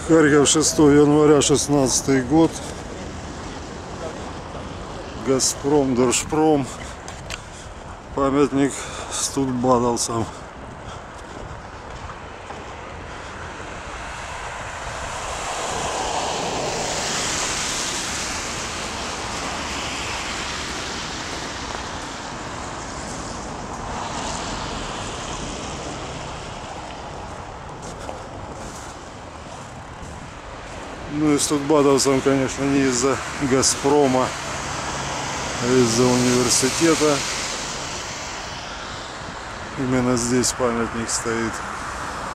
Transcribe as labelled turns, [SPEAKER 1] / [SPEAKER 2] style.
[SPEAKER 1] Харьков, 6 января 16 год. Газпром, Держпром. Памятник студбатовцам. Ну и студбатовцам, конечно, не из-за Газпрома, а из-за университета. Именно здесь памятник стоит.